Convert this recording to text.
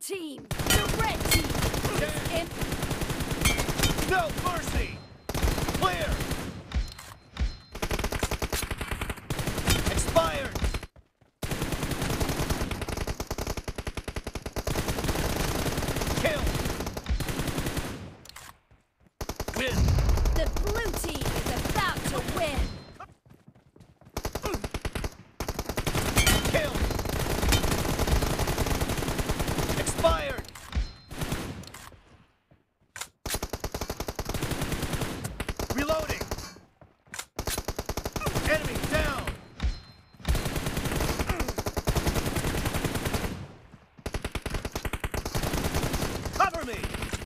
team! The red team! is in. No mercy! Clear! Expired! Kill! Win! The blue team is about to win!